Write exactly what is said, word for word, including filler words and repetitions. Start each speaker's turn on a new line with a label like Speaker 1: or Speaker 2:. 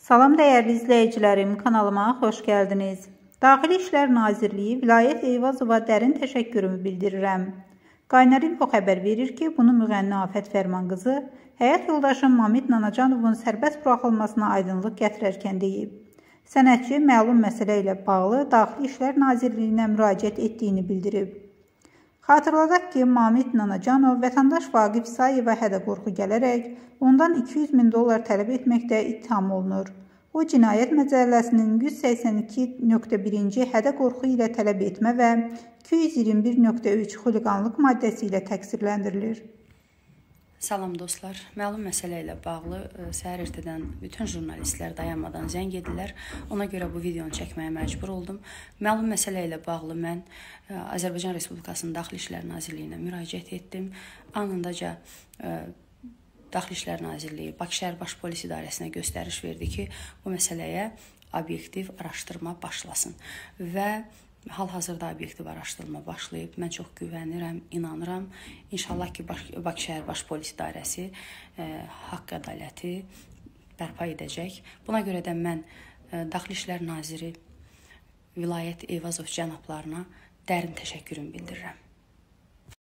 Speaker 1: Salam dəyərli izləyicilərim, kanalıma xoş gəldiniz. Daxili İşlər Nazirliyi Vilayət Eyvazova dərin təşəkkürümü bildirirəm. Qaynar info xəbər verir ki, bunu müğənni Afət Fərman qızı həyat yoldaşı Mamit Nanacanovun sərbəst buraxılmasına aydınlıq gətirərkən deyib. Sənətçi məlum məsələ ilə bağlı Daxili İşlər Nazirliyinə müraciət etdiyini bildirib. Xatırladaq ki, Mamit Nanacanov vətəndaş Vaqif İsayeva hədə-qorxu gələrək ondan iki yüz min dollar tələb etməkdə ittiham olunur. O, Cinayət Məcəlləsinin yüz səksən iki nöqtə birinci hədə-qorxu ilə tələb etmə və iki yüz iyirmi bir nöqtə üç xuliqanlıq maddəsi ilə təqsirləndirilir.
Speaker 2: Salam dostlar, məlum məsələ ilə bağlı səhər ertədən bütün jurnalistlər dayanmadan zəng edirlər. Ona görə bu videonu çəkməyə məcbur oldum. Məlum məsələ ilə bağlı mən Azərbaycan Respublikasının Daxili İşlər Nazirliyinə müraciət etdim. Anındaca Daxili İşlər Nazirliyi Bakı şəhər Baş Polis İdarəsinə göstəriş verdi ki, bu məsələyə obyektiv araşdırma başlasın və hal-hazırda obyektiv araşdırma başlayıb. Mən çox güvənirəm, inanıram. İnşallah ki, Bakı şəhər Baş Polis İdarəsi e, haqq ədaləti bərpa edəcək. Buna görə də mən e, Daxili İşlər Naziri Vilayət Eyvazov cənablarına dərin təşəkkürümü bildirirəm.